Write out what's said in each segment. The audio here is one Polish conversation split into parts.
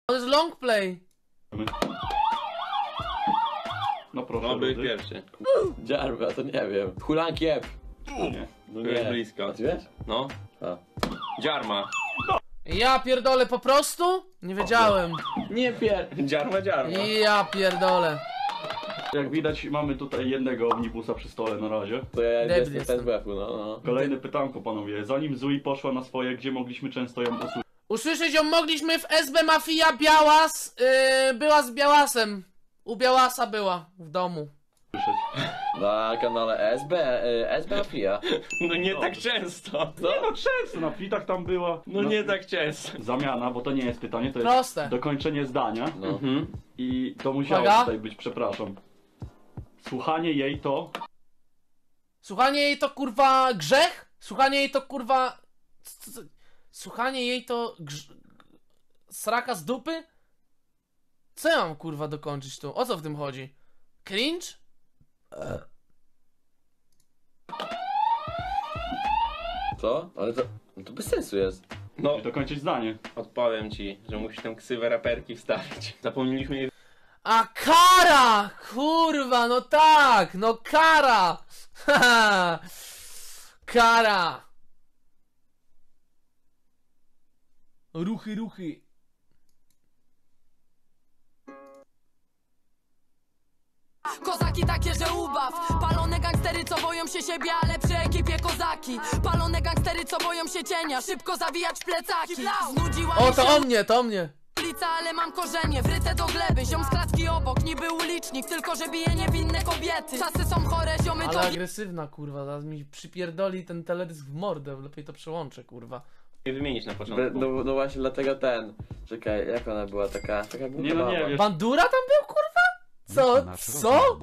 To jest long play. No proszę. No byłeś Rudy. pierwszy. Dziarba, to nie wiem. Hulankiep. Nie. No Byłeś nie. blisko. A ty wiesz? No. A. Dziarma. Ja pierdolę po prostu? Nie wiedziałem. Nie Dziarma. Ja pierdolę. Jak widać mamy tutaj jednego omnibusa przy stole na razie. To ja Debil jestem jestem. z WF-u, no. Kolejne pytanko panowie. Zanim Zui poszła na swoje, gdzie mogliśmy często ją usłyszeć? Usłyszeć ją mogliśmy w SB Mafia Białas. Była z Białasem. U Białasa była w domu. Na kanale SB Afia. No nie tak często. Nie no często, na plitach tam była. No nie tak często. Zamiana, bo to nie jest pytanie, to jest Proste. dokończenie zdania. No. I to musiało Uwaga. tutaj być, przepraszam. Słuchanie jej to... Słuchanie jej to kurwa grzech? Słuchanie jej to kurwa... Słuchanie jej to sraka z dupy? Co ja mam kurwa dokończyć tu? O co w tym chodzi? Cringe? Co? Ale to... No to bez sensu jest. No, Musisz dokończyć zdanie. odpowiem ci, że musisz tę ksywę raperki wstawić. Zapomnieliśmy jej... A kara! Kurwa, no tak! No kara! Haha! Kara! Ruchy, ruchy. Kozaki takie, że ubaw. Palone gangstery, co boją się siebie, ale przy ekipie kozaki. Palone gangstery, co boją się cienia, szybko zawijać plecaki. Znudziła O, mi się to o mnie, to o mnie. ulica, ale mam korzenie wryte do gleby. Ziom z klatki obok, niby ulicznik, tylko że bije niewinne kobiety. Czasy są chore, ziomy Ale to agresywna, kurwa, zaraz mi przypierdoli ten teledysk w mordę, lepiej to przełączę, kurwa. wymienić na początku. No właśnie dlatego ten... Czekaj, jak ona była taka... Taka Nie no nie, wiesz, Bandura tam był, kurwa? Co? Co?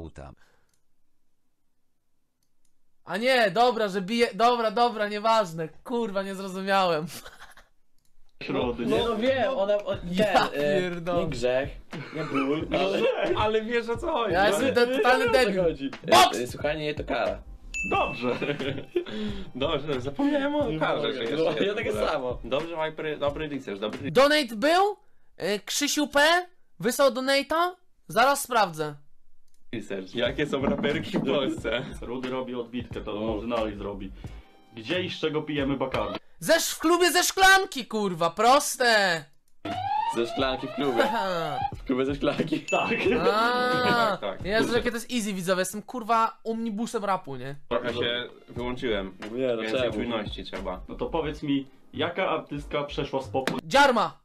A nie, dobra, że bije... Dobra, nieważne. Kurwa, nie zrozumiałem. środy, Nie nie? no wiem, ona... Ja Ten, pierdolę. nie grzech, nie ból, ale... Ale wiesz o co chodzi. Ja jestem totalny O co debil. chodzi? Boks! Słuchanie jej to kara. Dobrze. Dobrze, zapomniałem o karze, że jeszcze jest Ja w takie ogóle. samo. Dobrze, Viper, dobry research, dobry research. Donate był? Krzysiu P. Wysłał donate'a? Zaraz sprawdzę. Jakie są raperki w Polsce? Rudy robi odbitkę, to może dalej zrobi. Gdzie i z czego pijemy Bacardi? W klubie ze szklanki, kurwa, proste. Ze szklanki w klubie. Haha. W klubie ze szklanki. Tak. A, tak. Jezu, jakie to jest easy, widzowie. Jestem kurwa omnibusem rapu, nie? Trochę się wyłączyłem. Nie no Więcej czemu? czujności trzeba. No to powiedz mi, jaka artystka przeszła z popu Dziarma.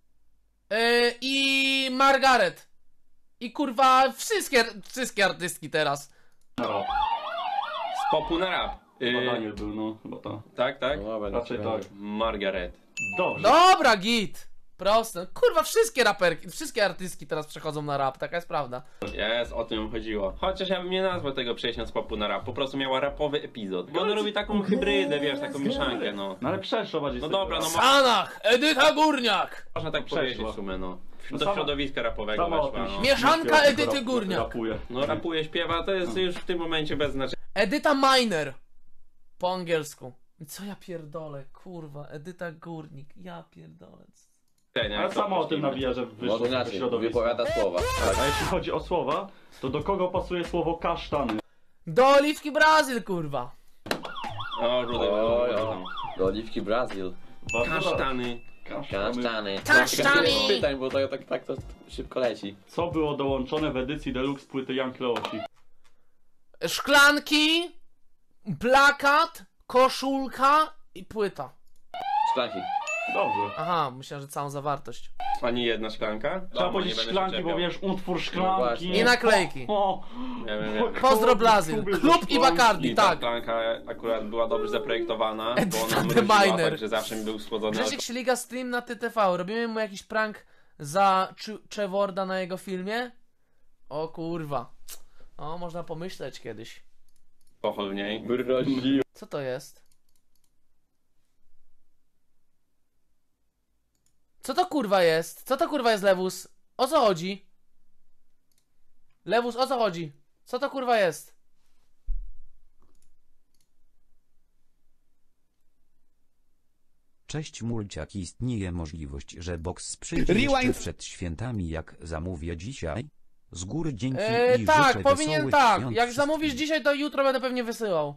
I Margaret. I kurwa wszystkie artystki teraz. na rap? Z popu na rap. Chyba Daniel był, no chyba ta. Tak, tak? No dobra, Raczej nie tak. Margaret. Dobrze. Dobra, git. Proste. Kurwa, wszystkie raperki, wszystkie artystki teraz przechodzą na rap, taka jest prawda. Jest, o tym chodziło. Chociaż ja bym nie nazwał tego przejścia z popu na rap. Po prostu miała rapowy epizod. Bo on robi taką hybrydę, wiesz, taką mieszankę, no. No ale przeszła bardziej No z tego dobra, no rapu. Sanach, Edyta Górniak. można tak Przeszła. powiedzieć w sumie, no. No Do sama- środowiska rapowego Sama o weszła, tym no. Mieszanka śpiewa, Edyty rap- Górniak. Rapuje. No rapuje, śpiewa, to jest już w tym momencie bez znaczenia. Edyta Miner. Po angielsku. Co ja pierdolę, kurwa, Edyta Górnik, ja pierdolę. Ale To sama o tym możliwe. nawija, że wyszło Może z tego inaczej, środowiska. wypowiada słowa. Tak. A jeśli chodzi o słowa, to do kogo pasuje słowo kasztany? Do Oliwki Brazil, kurwa. O, rudy, Oj, o. Do Oliwki Brazil. Bardzo Kasztany. Kasztany. Kasztany. Bez pytań, bo tak to szybko leci. Co było dołączone w edycji deluxe płyty Young Leosi? Szklanki, plakat, koszulka i płyta. Szklanki. Dobrze. Aha, myślałem, że całą zawartość. Ani jedna szklanka? Trzeba Dobra, powiedzieć nie będę szklanki, się bo czepiał. wiesz, utwór No szklanki. właśnie. I naklejki. O, Wiem. Pozdro Brazil. Klub i Bacardi, I ta tak. szklanka akurat była dobrze zaprojektowana, bo Edyta ona the mroziła, Miner. także zawsze mi był schłodzony Grzesiek Śliga stream na TTV. Robimy mu jakiś prank za Trevorda na jego filmie? O kurwa. O, można pomyśleć kiedyś. alkohol w niej. Mroził. Co to jest? Co to kurwa jest? Co to kurwa jest, Lewus? O co chodzi? Lewus, o co chodzi? Co to kurwa jest? Cześć Mulciak, istnieje możliwość, że box przyjdzie Rewind. jeszcze przed świętami, jak zamówię dzisiaj? Z góry dzięki i Tak, życzę powinien wesołych tak. świąt Jak zamówisz wszystkim. dzisiaj, to jutro będę pewnie wysyłał.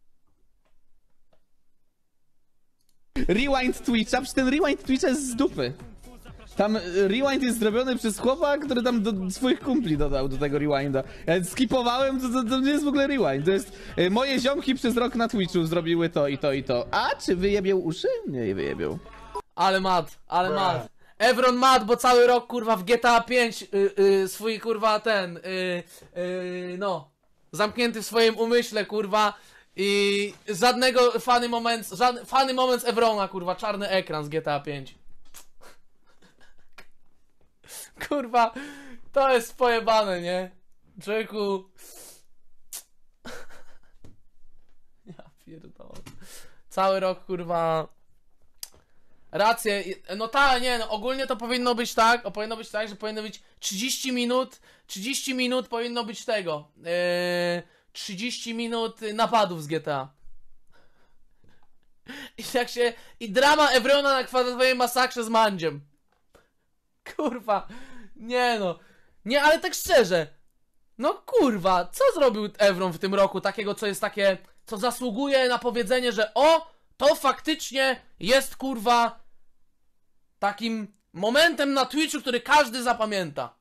Rewind Twitcha, przecież ten rewind Twitcha jest z dupy. Tam rewind jest zrobiony przez chłopa, który tam do swoich kumpli dodał do tego rewinda. Ja skipowałem, to nie jest w ogóle rewind. To jest moje ziomki przez rok na Twitchu zrobiły to i to i to. A czy wyjebiał uszy? Nie wyjebiał. Ale mat. Evron mat, bo cały rok kurwa w GTA 5 swój kurwa ten no zamknięty w swoim umyśle kurwa i żadnego funny moment z Evrona kurwa, czarny ekran z GTA 5. Kurwa, to jest pojebane, nie? Człowieku. Ja pierdolę. Cały rok kurwa. Rację, no tak, nie, no ogólnie to powinno być tak, że powinno być 30 minut powinno być tego, 30 minut napadów z GTA. I drama Evrona na kwadratowej masakrze z Mandziem. Kurwa, nie no, nie, ale tak szczerze, no kurwa, co zrobił Evron w tym roku takiego, co jest takie, co zasługuje na powiedzenie, że o, to faktycznie jest kurwa takim momentem na Twitchu, który każdy zapamięta.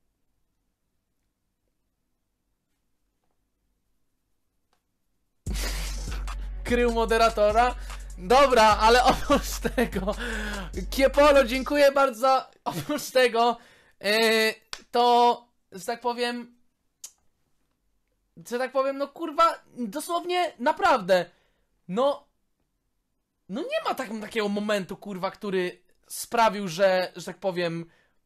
Krył moderatora. Dobra, ale oprócz tego Kiepolo, dziękuję bardzo. Oprócz tego to, że tak powiem, no kurwa, dosłownie, naprawdę, no nie ma takiego momentu, kurwa, który sprawił, że tak powiem,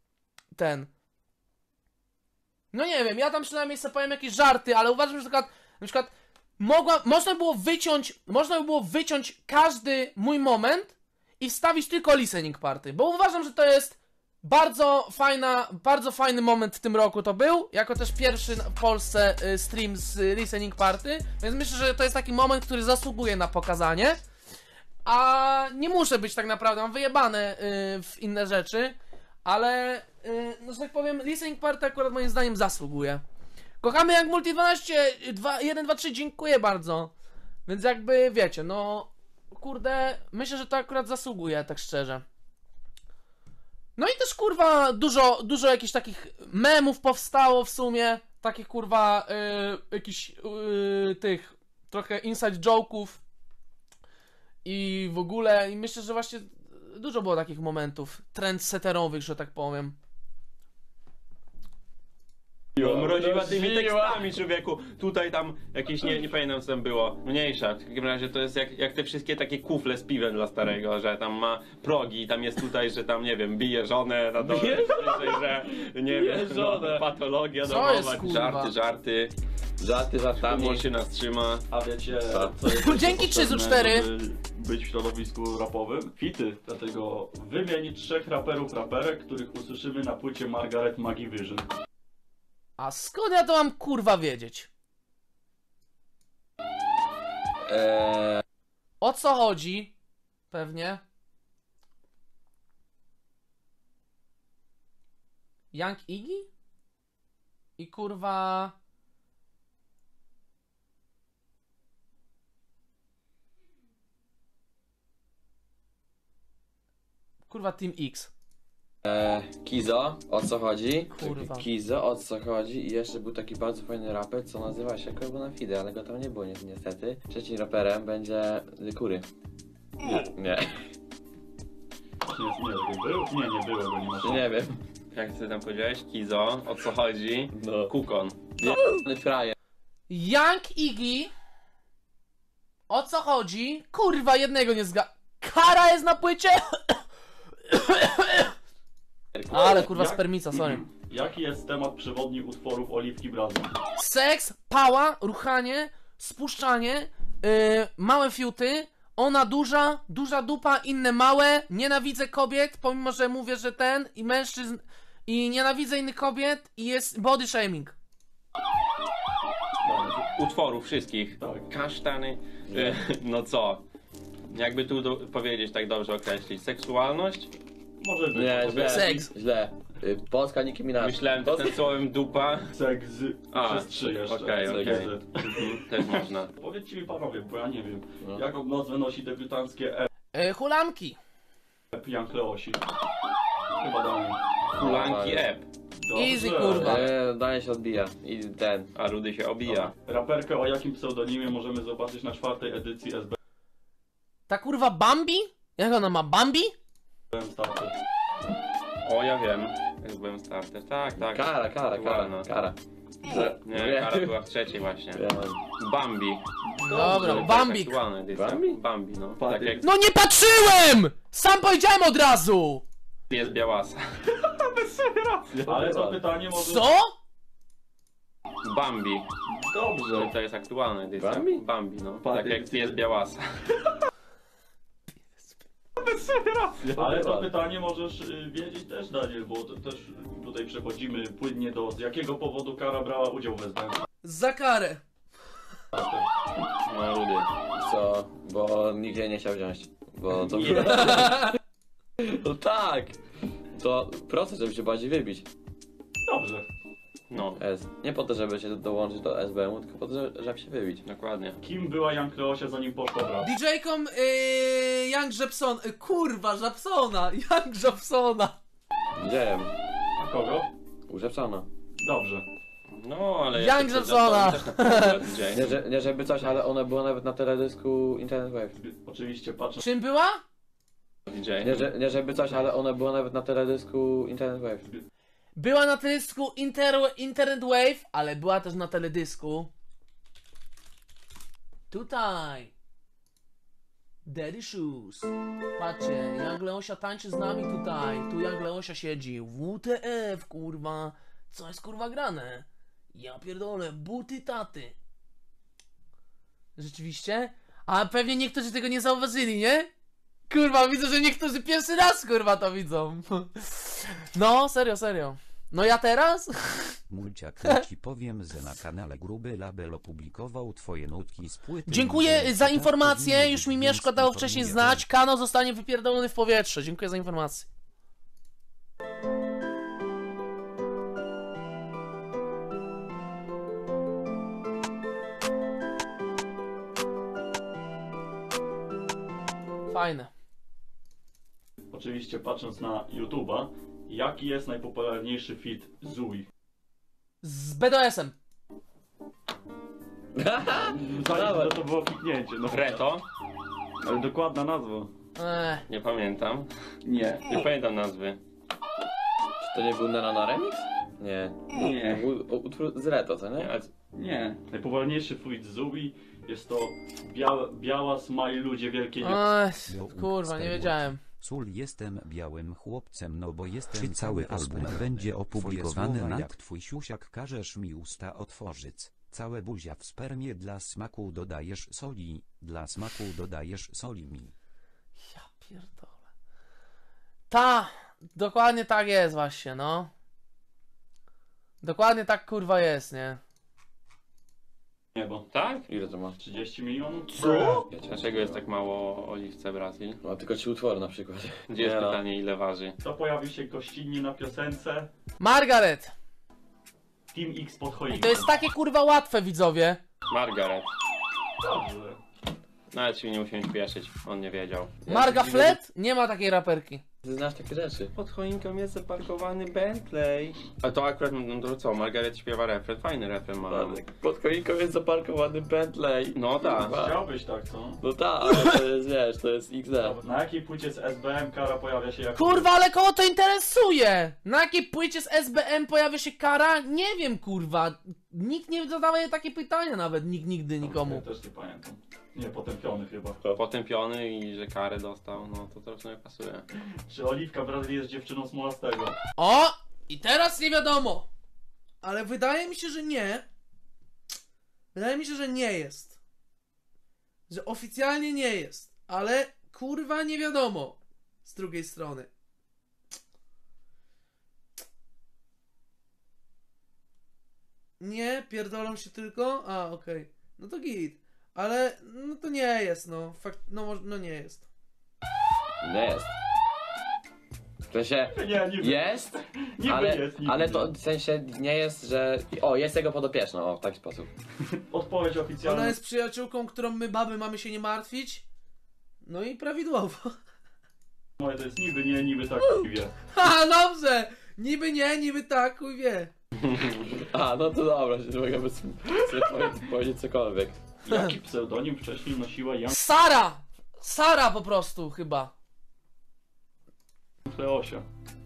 no nie wiem, ja tam przynajmniej sobie powiem jakieś żarty, ale uważam, że na przykład można by było wyciąć każdy mój moment i wstawić tylko listening party, bo uważam, że to jest bardzo fajny moment w tym roku to był, jako też pierwszy w Polsce stream z listening party, więc myślę, że to jest taki moment, który zasługuje na pokazanie. A nie muszę być tak naprawdę, mam wyjebane w inne rzeczy, ale no że tak powiem, listening party akurat moim zdaniem zasługuje. Kochamy jak Multi 12, 1, 2, 3, dziękuję bardzo. Więc jakby wiecie, no kurde, myślę, że to akurat zasługuje, tak szczerze. No i też kurwa dużo jakichś takich memów powstało w sumie, takich kurwa jakichś tych trochę inside joke'ów. I w ogóle, i myślę, że właśnie dużo było takich momentów trendsetterowych, że tak powiem. Mroziła tymi tekstami, człowieku. Tutaj tam jakieś, nie pamiętam co tam było. Mniejsza. W takim razie to jest jak te wszystkie takie kufle z piwem dla starego, że tam ma progi i tam jest tutaj, że tam, nie wiem, bije żonę na dole, że nie wiem, no, patologia Co jest, domowa, kurwa? żarty. Żartami. Humor się nas trzyma. A wiecie, Co? co jest Dzięki potrzebne, 304. żeby być w środowisku rapowym? Fity. Dlatego wymienić 3 raperek, których usłyszymy na płycie Margaret Maggie Vision. A skąd ja to mam kurwa wiedzieć? O co chodzi? Pewnie. Young Iggy? I kurwa... Kurwa Team X. Kizo, o co chodzi? Kurwa. Kizo, o co chodzi? I jeszcze był taki bardzo fajny raper, co nazywa się Korbonafide, ale go tam nie było niestety. Trzecim raperem będzie Kury. Nie. Nie był? Nie było go, nie ma. Nie wiem. Jak ty tam powiedziałeś? Kizo, o co chodzi? No. Kukon. Frajer. Young Iggy. O co chodzi? Kurwa, jednego nie Kara jest na płycie! Ale kurwa spermica, sorry. Jaki jest temat przewodni utworów Oliwki Brazil? Seks, pała, ruchanie, spuszczanie, małe fiuty, ona duża dupa, inne małe, nienawidzę kobiet, pomimo że mówię, że i mężczyzn, i nienawidzę innych kobiet, i jest body shaming. Utworów wszystkich. Tak. Kasztany. No co? Jakby tu powiedzieć tak dobrze określić, seksualność? Może być. Nie, źle. Seks. Źle. Polska Nicki Minaj. Myślałem tym słowem dupa. Seks A, przez 3 jeszcze. okej, Seks okej. Z. Też można. Powiedzcie mi panowie, bo ja nie wiem. No. Jaką nazwę nosi debiutanckie Hulanki. Jan Kleosi? Chyba Daniel. Kulanki ep. Easy, kurwa. Danie się odbija. I ten. A Rudy się obija. Raperkę o jakim pseudonimie możemy zobaczyć na 4. edycji Ta kurwa Bambi? Jak ona ma? Bambi? SBM Starter? O, ja wiem. Jak byłem starter. Tak. Kara. Nie, Kara była w trzeciej właśnie. Bambi. Dobra, To jest Bambi. aktualna edycja. Bambi? Bambi, no. Tak jak No nie patrzyłem! Sam powiedziałem od razu! jest Białasa. Ale to pytanie może... Co? Bambi. Dobrze. To jest aktualna edycja. Bambi? Bambi, no. Bambi. Tak jak jest Białasa. Ale to pytanie możesz wiedzieć też, Daniel, bo to też tutaj przechodzimy płynnie z jakiego powodu Kara brała udział w SBM Za karę. Starter? No, Rudy. Co? Bo nikt jej nie chciał wziąć. Bo to... Nie. No tak! To proces, żeby się bardziej wybić. Dobrze. No, Nie po to, żeby się dołączyć do SBM-u, tylko po to, żeby się wybić. dokładnie. Kim była Jan Kleosia zanim poszła w rap? DJ-kom Young Jepson. Kurwa, Jepsona. Young Jepsona. Widziałem. A kogo? Użepczono. Dobrze. No, ale... Young jeszcze Jepsona. też na pewno DJ. Nie żeby coś, ale ona była nawet na teledysku Internet Wave. Oczywiście patrzę Czym była? DJ. Nie żeby coś, ale ona była nawet na teledysku Internet Wave. Była na teledysku Internet Wave, ale była też na teledysku. Tutaj. Daddy Shoes. Patrzcie, Young Leosia tańczy z nami tutaj. Tu Young Leosia siedzi. WTF, kurwa. Co jest kurwa grane? Ja pierdolę, buty taty. Rzeczywiście? A pewnie niektórzy tego nie zauważyli, nie? Kurwa, widzę, że niektórzy pierwszy raz kurwa to widzą. No, serio. No ja teraz? Mulciak, ja ci powiem, że na kanale Gruby Label opublikował twoje nutki z płyty. Dziękuję za Tak informację, powinno już być, mi więc Mieszko dał wcześniej informuję. znać. Kanał zostanie wypierdolony w powietrze. Dziękuję za informację. Fajne. oczywiście patrząc na YouTube'a, jaki jest najpopularniejszy feat Zui? Z BDS-em. Zanim to było kliknięcie, no. Reto? Ale dokładna nazwa. Nie pamiętam. Nie. Nie pamiętam nazwy. Czy to nie był Nana Remix? Nie. Nie. To był utwór z Reto, co nie? Nie, Nie. Najpopularniejszy feat Zui jest to biała smile ludzie wielkie nie. Kurwa, nie wiedziałem. Sul, jestem białym chłopcem, no bo jestem. Czy cały album będzie opublikowany jak twój siusiak każesz mi usta otworzyć? Całe buzia w spermie, dla smaku dodajesz soli, dla smaku dodajesz soli mi. Ja pierdolę. Dokładnie tak jest właśnie, no. Dokładnie tak kurwa jest, nie? Nie, bo tak? Ile to ma? 30 milionów? Co? Dlaczego jest tak mało o Oliwce Brazil? Ma tylko 3 utwory na przykład. Gdzie jest Nie no. pytanie, ile waży? Kto pojawił się gościnnie na piosence? Margaret! Team X pod I choinką. to jest takie kurwa łatwe, widzowie. Margaret. Dobrze. Nawet się nie musimy śpieszyć, on nie wiedział. Marga Flet? Nie ma takiej raperki. Ty znasz takie rzeczy. Pod choinką jest zaparkowany Bentley. A to akurat, no to co, Margaret śpiewa refren, fajny refren ma. Pod choinką jest zaparkowany Bentley. No tak. Kurwa. Chciałbyś tak, co? No tak, ale to jest, wiesz, to jest XD. Na jakiej płycie z SBM Kara pojawia się jako... Kurwa, ale kogo to interesuje? Na jakiej płycie z SBM pojawia się Kara? Nie wiem, kurwa. Nikt nie zadaje takie pytania nawet, nikt nigdy Ja nikomu. też nie pamiętam. Nie, potępiony chyba. Potępiony i że karę dostał, no to teraz nie pasuje. Czy Oliwka Brazil jest dziewczyną Smolastego? O! I teraz nie wiadomo. Ale wydaje mi się, że nie. Wydaje mi się, że nie jest. Że oficjalnie nie jest. Ale kurwa nie wiadomo. Z drugiej strony. Nie, pierdolą się tylko? A, okej. No to git. Ale no to nie jest, no. Fakt, no nie jest. Nie jest. W sensie, Nie, niby. jest, Niby ale, jest, niby ale nie. to w sensie nie jest, że... O, jest jego podopieczną, o, w taki sposób. Odpowiedź oficjalna. Ona jest przyjaciółką, którą my baby mamy się nie martwić. No i prawidłowo. Moje to jest niby nie, niby tak, wie. Ha, dobrze! Niby nie, niby tak, chuj wie. A, no to dobra, że mogę powiedzieć cokolwiek. Jaki pseudonim wcześniej nosiła Jan Sara! Sara po prostu chyba. Leosia?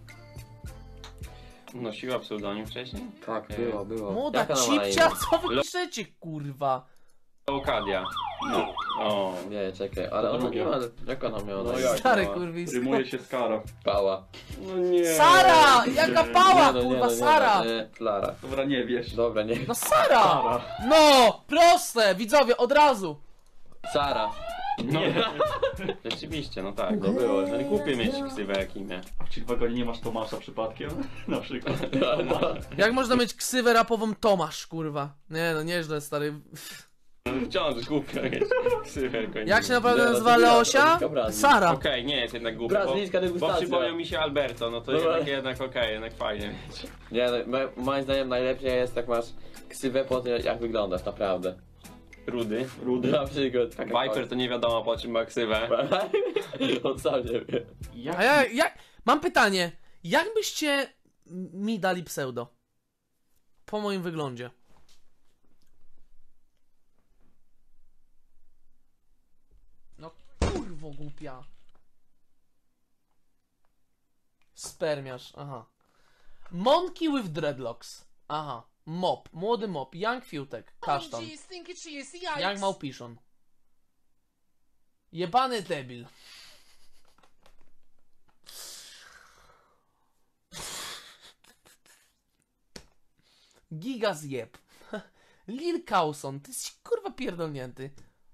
Nosiła pseudonim wcześniej? Tak, było. Młoda Jak ona ma na cipcia, imię? co wy piszecie, kurwa? Leokadia. No. O. Nie, czekaj, ale ona nie ma... Jak ona miała na No imię? jak? Stary no. kurwisko. Rymuje się z Kara. Pała. No nie. Sara! Jaka pała, Nie, kurwa, no, Sara! Klara. Dobra, nie wiesz. Dobra, nie. No Sara! Kara. No! Proste! Widzowie, od razu! Sara. No. Rzeczywiście, no tak. No było. No nie głupie mieć ksywę jak imię. A w Cheeseburgerze nie masz Tomasza przypadkiem? Na przykład. Jak można mieć ksywę rapową Tomasz, kurwa? Nie no, nieźle, stary. Wciąż głupio mieć ksywę jako imię. Jak się naprawdę Nie, no to nazywa była Leosia? brazylijska Brazylii. Sara. Okej, nie jest jednak głupio, Brazylijska bo degustacja. przypomniał mi się Alberto, no to Dobra. jednak okej, jednak fajnie mieć. Nie, no, moim zdaniem najlepiej jest jak masz ksywę po tym jak wyglądasz, naprawdę. Rudy. Rudy. Na przykład. Viper to nie wiadomo po czym ma ksywę. On sam nie wie. A ja mam pytanie. Jak byście mi dali pseudo? Po moim wyglądzie. No kurwo głupia. Spermiarz, aha. Monkey with dreadlocks. Aha. Mop, młody mop, young fiutek, kasztan. Young małpiszon. Jebany debil. Giga zjeb. Lil Causon, ty jesteś kurwa pierdolnięty.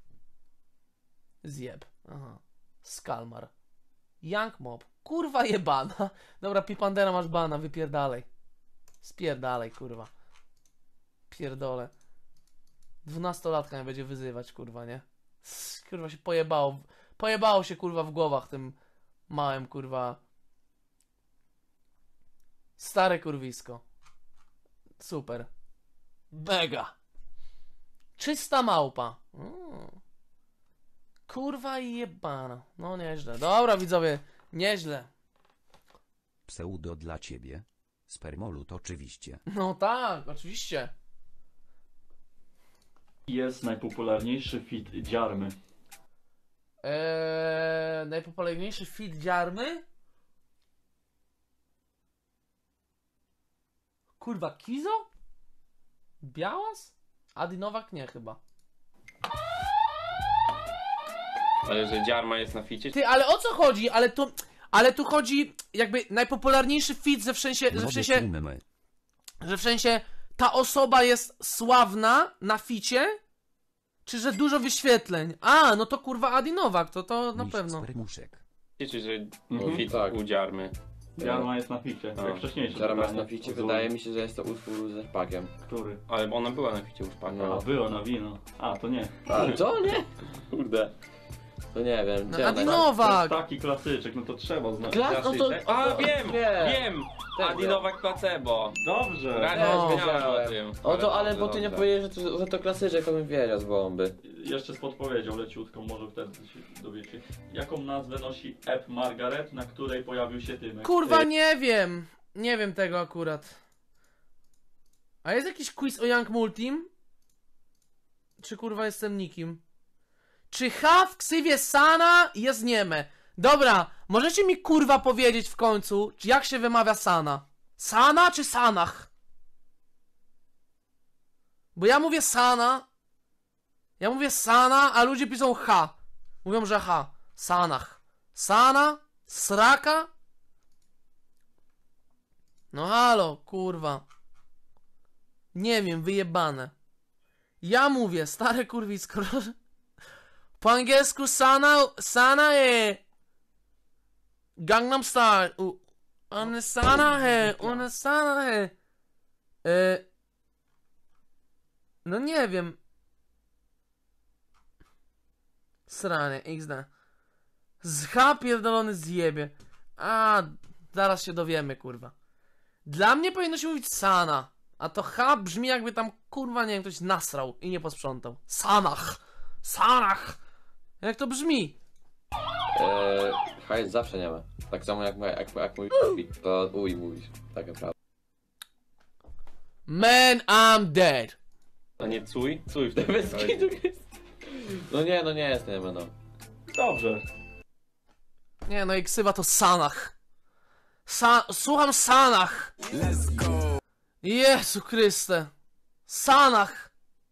Zjeb. Aha. Skalmar. Young Mob. Kurwa jebana. Dobra, Pipandera masz bana, wypierdalej. Spierdalej, kurwa. Pierdolę. 12-latka mnie będzie wyzywać, kurwa, nie? Kurwa się pojebało. Pojebało się, kurwa, w głowach tym małym, kurwa. Stare kurwisko. Super. Mega. Czysta małpa. Kurwa i jebana. No nieźle. Dobra, widzowie. Nieźle. Pseudo dla ciebie. Spermolut oczywiście. No tak, oczywiście. Jest najpopularniejszy fit dziarmy. Najpopularniejszy fit dziarmy? Kurwa, Kizo? Białas? Adi Nowak nie chyba. Ale że dziarma jest na ficie? Ty, ale o co chodzi? Ale tu chodzi jakby najpopularniejszy fit że w sensie ta osoba jest sławna na ficie? Czy że dużo wyświetleń? A, no to kurwa Adi Nowak, to na pewno. Spermuszek. Czy że Mhm, fit tak. u dziarmy? Dziarma jest na ficie, No. jak wcześniejsze. Zaraz masz pytanie. na ficie, Pozwól. wydaje mi się, że jest to utwór z Pakiem. Który? Ale ona była na ficie u Szpaka. No. A, było na wino. A, to nie. A, co? Nie? Kurde. To nie wiem. No, gdzie Adi ona- To jest Nowak! taki klasyczek, no to trzeba znać. No to... A, wiem! Nie. Wiem! Ten Adi wiem. Nowak placebo. Dobrze. Rano No. wiedziałem o tym. O to, ale bo dobrze, ty nie dobrze. powiedziałeś, że to klasyczek, to bym wiedział z bomby. Jeszcze z podpowiedzią leciutką, może wtedy się dowiecie. Jaką nazwę nosi App Margaret, na której pojawił się Tymek? Kurwa nie wiem. Nie wiem tego akurat. A jest jakiś quiz o Young Multim? Czy kurwa jestem nikim? Czy H w ksywie Sana jest nieme? Dobra, możecie mi kurwa powiedzieć w końcu, czy jak się wymawia Sana? Sana czy Sanach? Bo ja mówię Sana. Ja mówię Sana, a ludzie piszą H. Mówią, że H. Sanach. Sana? Sraka? No halo, kurwa. Nie wiem, wyjebane. Ja mówię, stare kurwisko. Po angielsku Sana Gangnam Style. One Sana no nie wiem. Sranie, XD. H pierdolony zjebie. A, zaraz się dowiemy, kurwa. Dla mnie powinno się mówić Sana. A to H brzmi jakby tam, kurwa, nie wiem, ktoś nasrał i nie posprzątał. Sanach. Sanach. Jak to brzmi? H jest zawsze nie ma. Tak samo jak mówisz, to uj mówisz. Tak naprawdę. Man, I'm dead. A nie cuj? Cuj w tym Beskidu jest. No nie jest, nie no. Dobrze. Nie, no i ksywa to Sanach. Słucham Sanach. Let's go. Jezu Chryste. Sanach.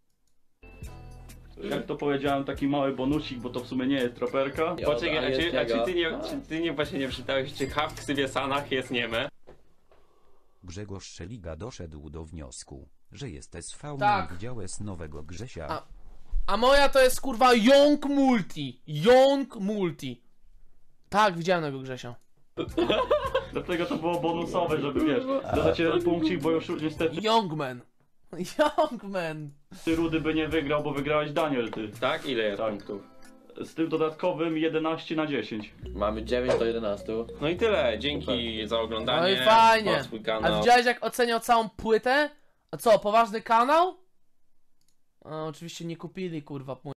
Jak to powiedziałem, taki mały bonusik, bo to w sumie nie jest troperka. Poczekaj, a czy ty nie właśnie nie przeczytałeś, czy H w ksywie Sanach jest nieme? Grzegorz Szeliga doszedł do wniosku, że jest SV. Tak. Widziałeś nowego Grzesia. A moja to jest kurwa Young Multi. Young Multi. Tak, widziałem tego Grzesia. Dlatego to było bonusowe, żeby wiesz, dodać jeden punkcik, bo już niestety Youngman. Youngman. ty Rudy by nie wygrał, bo wygrałeś Daniel ty. Tak? Ile jest Tak. punktów? Z tym dodatkowym 11/10. Mamy 9 do 11. No i tyle, dzięki za oglądanie. No i fajnie. Na swój A kanał. widziałeś jak oceniał całą płytę? A co, poważny kanał? A, oczywiście nie kupili kurwa